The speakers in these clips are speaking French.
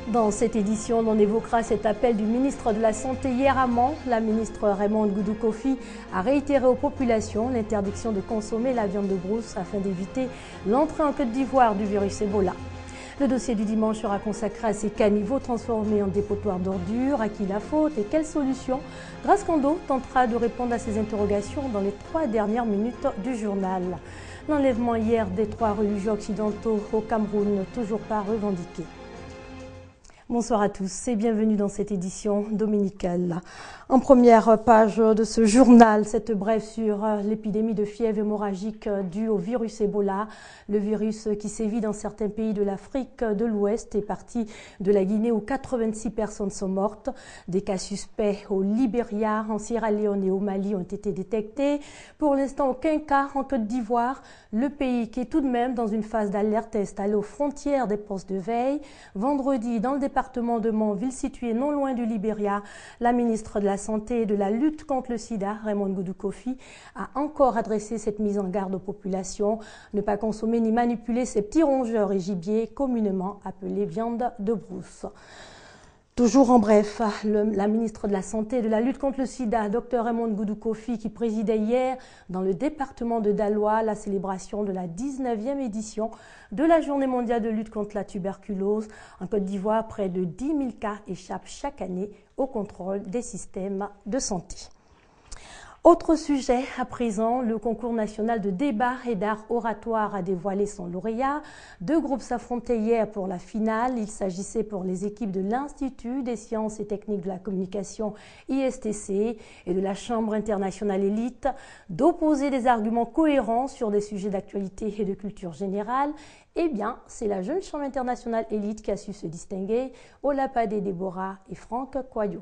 Dans cette édition, on évoquera cet appel du ministre de la Santé hier à Mans. La ministre Raymonde Goudou Kofi a réitéré aux populations l'interdiction de consommer la viande de brousse afin d'éviter l'entrée en Côte d'Ivoire du virus Ebola. Le dossier du dimanche sera consacré à ces caniveaux transformés en dépotoirs d'ordures. À qui la faute et quelles solutions? Grace Kondo tentera de répondre à ces interrogations dans les 3 dernières minutes du journal. L'enlèvement hier des 3 religieux occidentaux au Cameroun, toujours pas revendiqué. Bonsoir à tous et bienvenue dans cette édition dominicale. En première page de ce journal, cette brève sur l'épidémie de fièvre hémorragique due au virus Ebola. Le virus qui sévit dans certains pays de l'Afrique de l'Ouest est parti de la Guinée où 86 personnes sont mortes. Des cas suspects au Libéria, en Sierra Leone et au Mali ont été détectés. Pour l'instant, aucun cas en Côte d'Ivoire. Le pays qui est tout de même dans une phase d'alerte est installé aux frontières des postes de veille. Vendredi, dans le département de Mans, ville située non loin du Libéria, la ministre de la Santé et de la lutte contre le sida, Raymonde Goudou Kofi, a encore adressé cette mise en garde aux populations. Ne pas consommer ni manipuler ces petits rongeurs et gibiers communément appelés viande de brousse. Toujours en bref, la ministre de la Santé et de la lutte contre le sida, Dr Raymonde Goudou Kofi, qui présidait hier dans le département de Daloa la célébration de la 19e édition de la Journée mondiale de lutte contre la tuberculose. En Côte d'Ivoire, près de 10 000 cas échappent chaque année au contrôle des systèmes de santé. Autre sujet à présent, le concours national de débat et d'art oratoire a dévoilé son lauréat. 2 groupes s'affrontaient hier pour la finale. Il s'agissait pour les équipes de l'Institut des sciences et techniques de la communication ISTC et de la Chambre internationale élite d'opposer des arguments cohérents sur des sujets d'actualité et de culture générale. Eh bien, c'est la jeune Chambre internationale élite qui a su se distinguer. Olapade Deborah et Franck Koyo.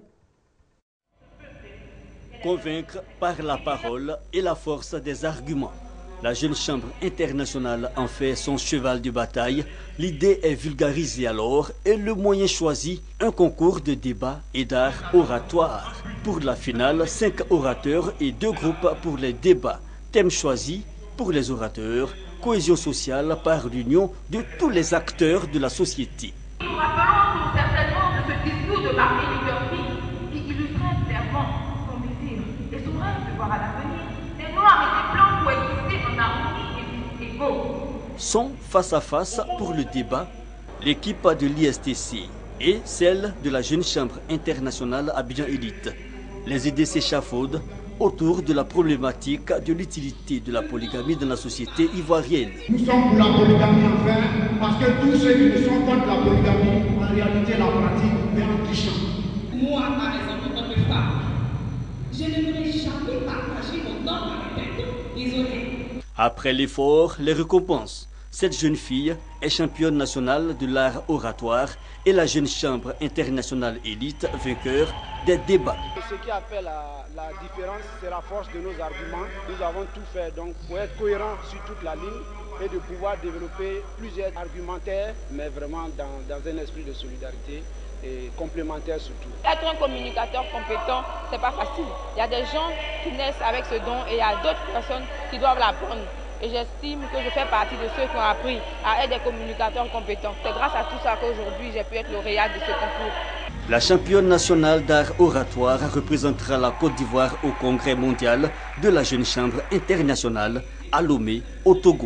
Convaincre par la parole et la force des arguments. La jeune Chambre internationale en fait son cheval de bataille. L'idée est vulgarisée alors et le moyen choisi, un concours de débat et d'art oratoire. Pour la finale, 5 orateurs et 2 groupes pour les débats. Thème choisi pour les orateurs, cohésion sociale par l'union de tous les acteurs de la société. Nous nous rappelons certainement de ce discours de Martin Luther King qui illustrait clairement son désir et son rêve de voir à l'avenir des noirs et des blancs coexister en harmonie et puis égaux. Sont face à face pour le débat l'équipe de l'ISTC et celle de la jeune Chambre internationale Abidjan Élite. Les idées s'échafaudent autour de la problématique de l'utilité de la polygamie dans la société ivoirienne. Nous sommes pour la polygamie enfin, parce que tous ceux qui ne sont contre la polygamie, en réalité la pratique, mais en trichant. Moi, par exemple, en tant que femme, je n'aimerais jamais partager mon temps avec quelqu'un désolé. Après l'effort, les récompenses. Cette jeune fille est championne nationale de l'art oratoire et la jeune Chambre internationale élite vainqueur des débats. Ce qui a fait la différence, c'est la force de nos arguments. Nous avons tout fait donc pour être cohérents sur toute la ligne et de pouvoir développer plusieurs argumentaires, mais vraiment dans un esprit de solidarité et complémentaire surtout. Être un communicateur compétent, c'est pas facile. Il y a des gens qui naissent avec ce don et il y a d'autres personnes qui doivent l'apprendre. Et j'estime que je fais partie de ceux qui ont appris à être des communicateurs compétents. C'est grâce à tout ça qu'aujourd'hui j'ai pu être lauréate de ce concours. La championne nationale d'art oratoire représentera la Côte d'Ivoire au Congrès mondial de la Jeune Chambre internationale à Lomé, au Togo.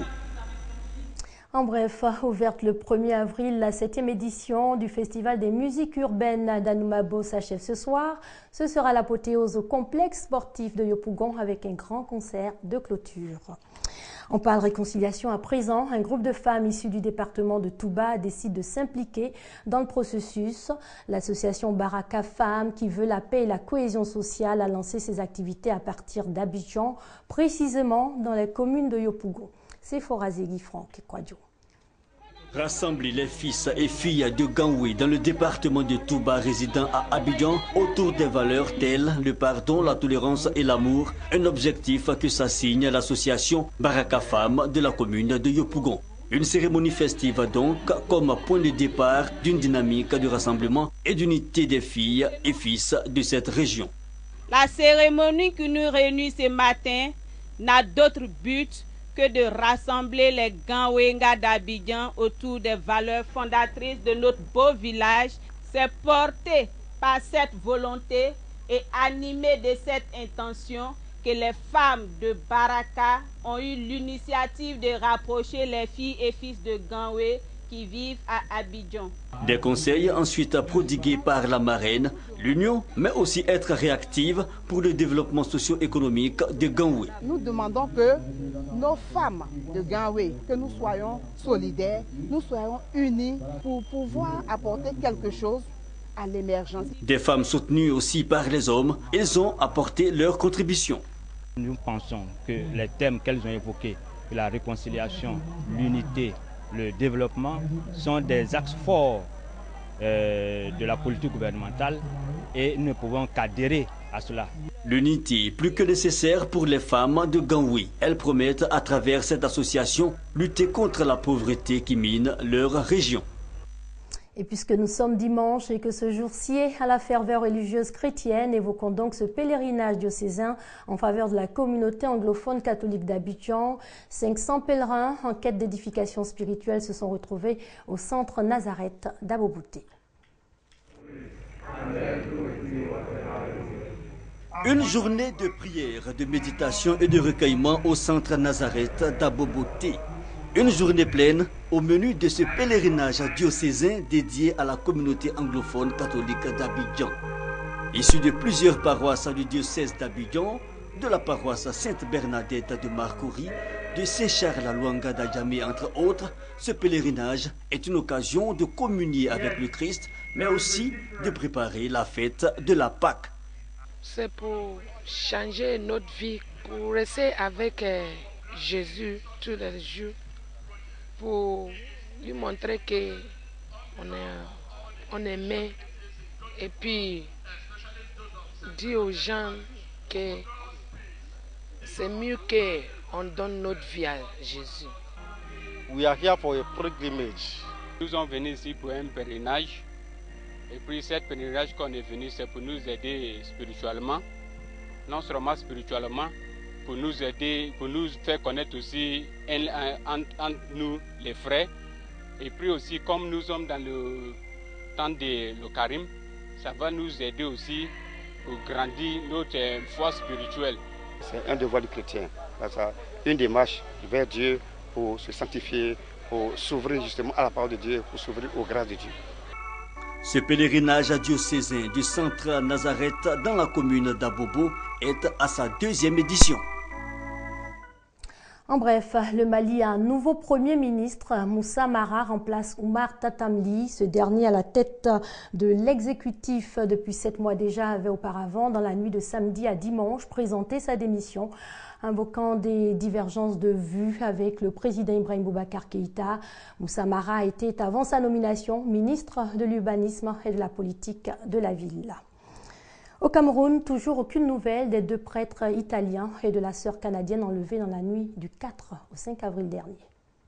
En bref, ouverte le 1er avril, la 7e édition du Festival des musiques urbaines d'Anoumabo s'achève ce soir. Ce sera l'apothéose au complexe sportif de Yopougon avec un grand concert de clôture. On parle réconciliation à présent. Un groupe de femmes issues du département de Touba décide de s'impliquer dans le processus. L'association Baraka Femmes, qui veut la paix et la cohésion sociale, a lancé ses activités à partir d'Abidjan, précisément dans les communes de Yopougon. C'est Forazegui Franck Kwadjo. Rassembler les fils et filles de Ganoué dans le département de Touba résidant à Abidjan autour des valeurs telles le pardon, la tolérance et l'amour, un objectif que s'assigne l'association Baraka Femmes de la commune de Yopougon. Une cérémonie festive donc comme point de départ d'une dynamique de rassemblement et d'unité des filles et fils de cette région. La cérémonie qui nous réunit ce matin n'a d'autre but que de rassembler les Ganwenga d'Abidjan autour des valeurs fondatrices de notre beau village. C'est porté par cette volonté et animé de cette intention que les femmes de Baraka ont eu l'initiative de rapprocher les filles et fils de Ganwe qui vivent à Abidjan. Des conseils ensuite prodigués par la marraine, l'Union, mais aussi être réactive pour le développement socio-économique de Ganwe. Nous demandons que nos femmes de Ganwe, que nous soyons solidaires, nous soyons unis pour pouvoir apporter quelque chose à l'émergence. Des femmes soutenues aussi par les hommes, elles ont apporté leur contribution. Nous pensons que les thèmes qu'elles ont évoqués, la réconciliation, l'unité, le développement, sont des axes forts de la politique gouvernementale et nous ne pouvons qu'adhérer à cela. L'unité est plus que nécessaire pour les femmes de Ganwe. Elles promettent à travers cette association lutter contre la pauvreté qui mine leur région. Et puisque nous sommes dimanche et que ce jour-ci est à la ferveur religieuse chrétienne, évoquons donc ce pèlerinage diocésain en faveur de la communauté anglophone catholique d'Abidjan. 500 pèlerins en quête d'édification spirituelle se sont retrouvés au centre Nazareth d'Abobouté. Une journée de prière, de méditation et de recueillement au centre Nazareth d'Abobouté. Une journée pleine au menu de ce pèlerinage diocésain dédié à la communauté anglophone catholique d'Abidjan. Issu de plusieurs paroisses du diocèse d'Abidjan, de la paroisse Sainte-Bernadette de Marcory, de Saint-Charles-Luanga d'Adjamé entre autres, ce pèlerinage est une occasion de communier avec le Christ, mais aussi de préparer la fête de la Pâque. C'est pour changer notre vie, pour rester avec Jésus tous les jours, pour lui montrer qu'on est aimé et puis dire aux gens que c'est mieux qu'on donne notre vie à Jésus. We are here for a pilgrimage. Nous sommes venus ici pour un pèlerinage. Et puis cet pèlerinage qu'on est venu, c'est pour nous aider spirituellement. Non seulement spirituellement, pour nous aider, pour nous faire connaître aussi entre nous les frères. Et puis aussi, comme nous sommes dans le temps de le Karim, ça va nous aider aussi pour grandir notre foi spirituelle. C'est un devoir du chrétien. Une démarche vers Dieu pour se sanctifier, pour s'ouvrir justement à la parole de Dieu, pour s'ouvrir aux grâces de Dieu. Ce pèlerinage diocésain du centre Nazareth dans la commune d'Abobo est à sa 2e édition. En bref, le Mali a un nouveau Premier ministre. Moussa Mara remplace Oumar Tatamli. Ce dernier, à la tête de l'exécutif depuis 7 mois déjà, avait auparavant, dans la nuit de samedi à dimanche, présenté sa démission, invoquant des divergences de vues avec le président Ibrahim Boubacar Keïta. Moussa Mara était, avant sa nomination, ministre de l'urbanisme et de la politique de la ville. Au Cameroun, toujours aucune nouvelle des 2 prêtres italiens et de la sœur canadienne enlevés dans la nuit du 4 au 5 avril dernier.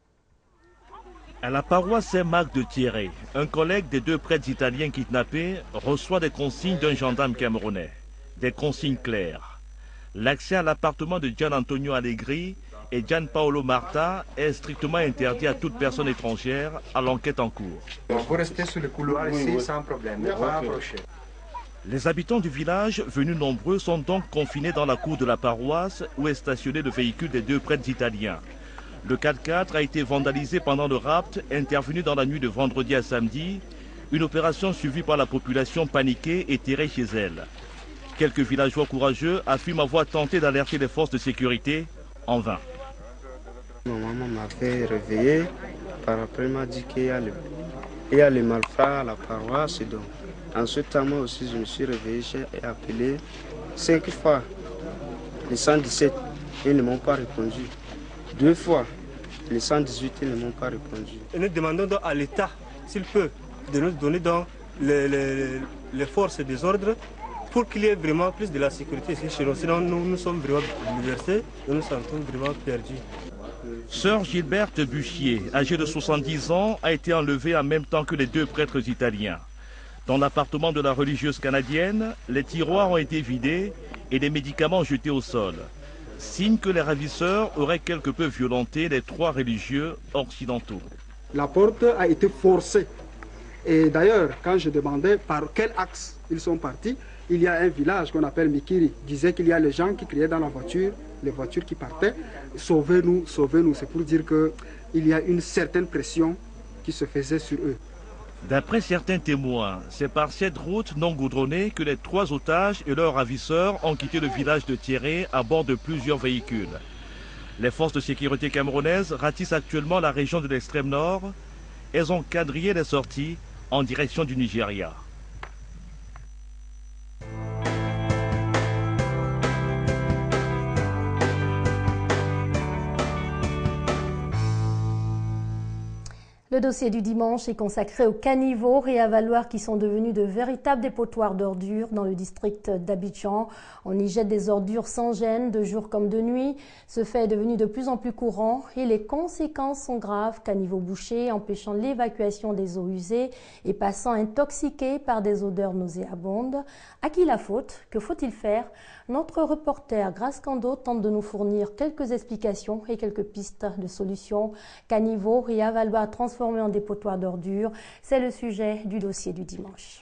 À la paroisse Saint-Marc de Thierry, un collègue des 2 prêtres italiens kidnappés reçoit des consignes d'un gendarme camerounais. Des consignes claires. L'accès à l'appartement de Gian Antonio Allegri et Gian Paolo Marta est strictement interdit à toute personne étrangère à l'enquête en cours. Vous restez sur le couloir ici sans problème, ne pas approcher. Les habitants du village, venus nombreux, sont donc confinés dans la cour de la paroisse où est stationné le véhicule des 2 prêtres italiens. Le 4x4 a été vandalisé pendant le rapt intervenu dans la nuit de vendredi à samedi, une opération suivie par la population paniquée et terrée chez elle. Quelques villageois courageux affirment avoir tenté d'alerter les forces de sécurité, en vain. Ma maman m'a fait réveiller, par après m'a dit qu'il y a le malfrat à la paroisse. Donc, en ce temps, moi aussi, je me suis réveillé, j'ai appelé 5 fois les 117, ils ne m'ont pas répondu. 2 fois les 118, ils ne m'ont pas répondu. Et nous demandons donc à l'État, s'il peut, de nous donner donc les forces des ordres pour qu'il y ait vraiment plus de la sécurité ici chez nous. Sinon, nous sommes vraiment bouleversés, nous nous sentons vraiment perdus. Sœur Gilberte Buchier, âgée de 70 ans, a été enlevée en même temps que les 2 prêtres italiens. Dans l'appartement de la religieuse canadienne, les tiroirs ont été vidés et les médicaments jetés au sol. signe que les ravisseurs auraient quelque peu violenté les 3 religieux occidentaux. La porte a été forcée. Et d'ailleurs, quand je demandais par quel axe ils sont partis, il y a un village qu'on appelle Mikiri. Il disait qu'il y a les gens qui criaient dans la voiture, les voitures qui partaient, sauvez-nous, sauvez-nous. C'est pour dire qu'il y a une certaine pression qui se faisait sur eux. D'après certains témoins, c'est par cette route non goudronnée que les 3 otages et leurs ravisseurs ont quitté le village de Thierry à bord de plusieurs véhicules. Les forces de sécurité camerounaises ratissent actuellement la région de l'extrême nord. Elles ont quadrillé les sorties en direction du Nigeria. Le dossier du dimanche est consacré aux caniveaux réavaloirs qui sont devenus de véritables dépotoirs d'ordures dans le district d'Abidjan. On y jette des ordures sans gêne, de jour comme de nuit. Ce fait est devenu de plus en plus courant et les conséquences sont graves. Caniveaux bouchés, empêchant l'évacuation des eaux usées et passant intoxiqués par des odeurs nauséabondes. À qui la faute? Que faut-il faire? Notre reporter Grace Kando tente de nous fournir quelques explications et quelques pistes de solutions. Caniveaux réavaloirs transformés en dépotoirs d'ordures, c'est le sujet du dossier du dimanche.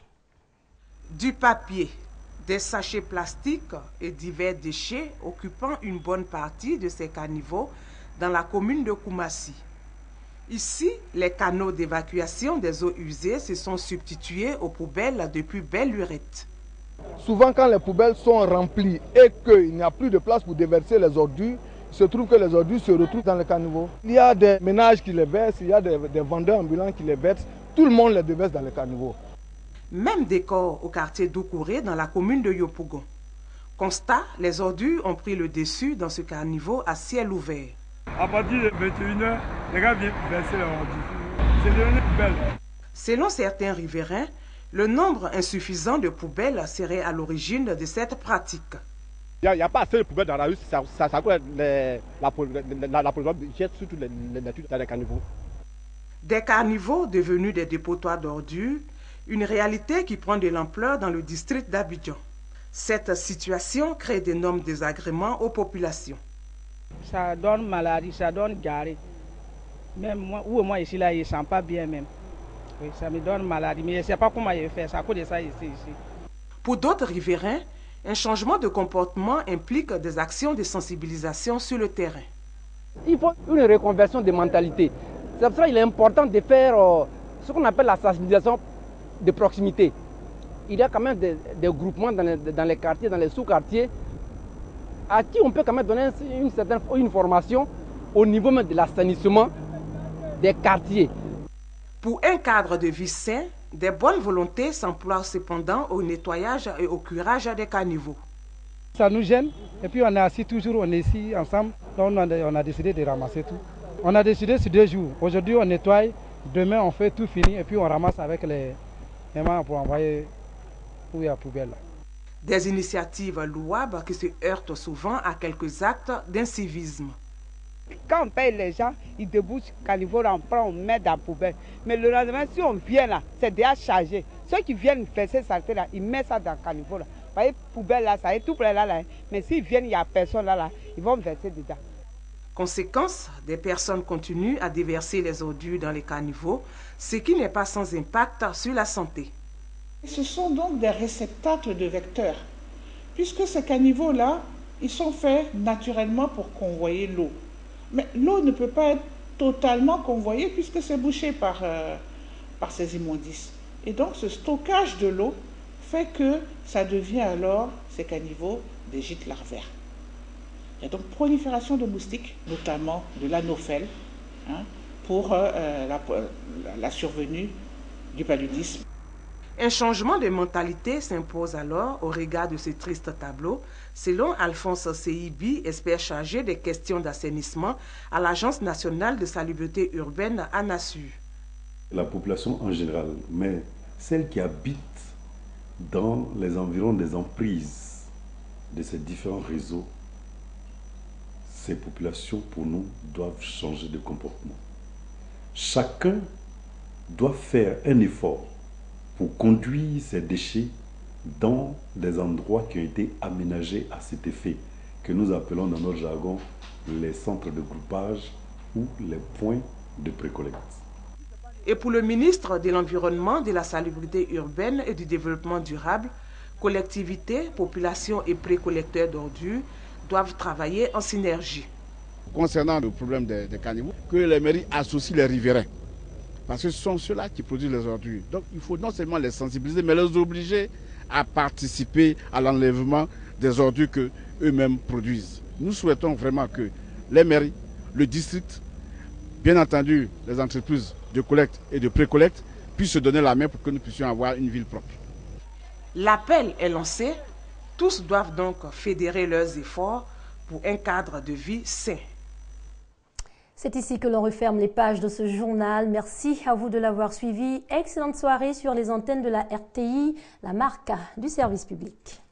Du papier, des sachets plastiques et divers déchets occupant une bonne partie de ces caniveaux dans la commune de Koumassi. Ici, les canaux d'évacuation des eaux usées se sont substitués aux poubelles depuis belle lurette. Souvent, quand les poubelles sont remplies et qu'il n'y a plus de place pour déverser les ordures, il se trouve que les ordures se retrouvent dans les caniveaux. Il y a des ménages qui les versent, il y a des vendeurs ambulants qui les versent. Tout le monde les déverse dans les caniveaux. Même décor au quartier d'Oukouré dans la commune de Yopougon. Constat, les ordures ont pris le dessus dans ce caniveau à ciel ouvert. À partir de 21h, les gars viennent verser les ordures. C'est devenu poubelle. Selon certains riverains, le nombre insuffisant de poubelles serait à l'origine de cette pratique. Il n'y a pas assez de poubelles dans la rue, ça cause la pollution jette surtout les natures dans les caniveaux. Des caniveaux devenus des dépotoirs d'ordures, une réalité qui prend de l'ampleur dans le district d'Abidjan. Cette situation crée d'énormes désagréments aux populations. Ça donne maladie, ça donne diarrhée. Même moi ici, là, je ne sens pas bien même. Oui, ça me donne maladie, mais je ne sais pas comment je fais, ça cause de ça ici. Pour d'autres riverains, un changement de comportement implique des actions de sensibilisation sur le terrain. Il faut une reconversion de mentalité. C'est pour ça qu'il est important de faire ce qu'on appelle la sensibilisation de proximité. Il y a quand même des groupements dans les quartiers, dans les sous-quartiers, à qui on peut quand même donner une formation au niveau même de l'assainissement des quartiers. Pour un cadre de vie sain, des bonnes volontés s'emploient cependant au nettoyage et au curage des caniveaux. Ça nous gêne et puis on est assis toujours, on est ici ensemble, donc on a décidé de ramasser tout. On a décidé sur 2 jours. Aujourd'hui on nettoie, demain on fait tout fini et puis on ramasse avec les mains pour envoyer où il y a la poubelle. Des initiatives louables qui se heurtent souvent à quelques actes d'incivisme. Quand on paye les gens, ils débouchent le caniveau, on prend, on met dans la poubelle. Mais le lendemain, si on vient là, c'est déjà chargé. Ceux qui viennent verser ça là, ils mettent ça dans le caniveau là. Vous voyez, poubelle là, ça est tout près là. Mais s'ils viennent, il n'y a personne là, ils vont verser dedans. Conséquence, des personnes continuent à déverser les ordures dans les caniveaux, ce qui n'est pas sans impact sur la santé. Ce sont donc des réceptacles de vecteurs, puisque ces caniveaux-là, ils sont faits naturellement pour convoyer l'eau. Mais l'eau ne peut pas être totalement convoyée puisque c'est bouché par ces immondices. Et donc ce stockage de l'eau fait que ça devient alors, ces caniveaux, des gîtes larvaires. Il y a donc prolifération de moustiques, notamment de l'anophèle, pour la survenue du paludisme. Un changement de mentalité s'impose alors au regard de ce triste tableau, selon Alphonse Seibi, expert chargé des questions d'assainissement à l'Agence nationale de salubrité urbaine à Nassau. La population en général, mais celle qui habite dans les environs des emprises de ces différents réseaux, ces populations pour nous doivent changer de comportement. Chacun doit faire un effort pour conduire ces déchets dans des endroits qui ont été aménagés à cet effet, que nous appelons dans notre jargon les centres de groupage ou les points de précollecte. Et pour le ministre de l'Environnement, de la Salubrité urbaine et du Développement durable, collectivités, populations et précollecteurs d'ordures doivent travailler en synergie. Concernant le problème des caniveaux, que les mairies associent les riverains. Parce que ce sont ceux-là qui produisent les ordures. Donc il faut non seulement les sensibiliser, mais les obliger à participer à l'enlèvement des ordures qu'eux-mêmes produisent. Nous souhaitons vraiment que les mairies, le district, bien entendu les entreprises de collecte et de précollecte puissent se donner la main pour que nous puissions avoir une ville propre. L'appel est lancé. Tous doivent donc fédérer leurs efforts pour un cadre de vie sain. C'est ici que l'on referme les pages de ce journal. Merci à vous de l'avoir suivi. Excellente soirée sur les antennes de la RTI, la marque du service public.